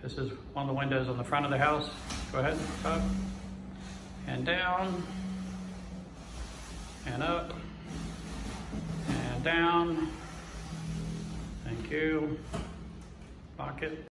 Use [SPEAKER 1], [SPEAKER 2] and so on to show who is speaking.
[SPEAKER 1] This is one of the windows on the front of the house. Go ahead, up and down and up and down. Thank you. Lock it.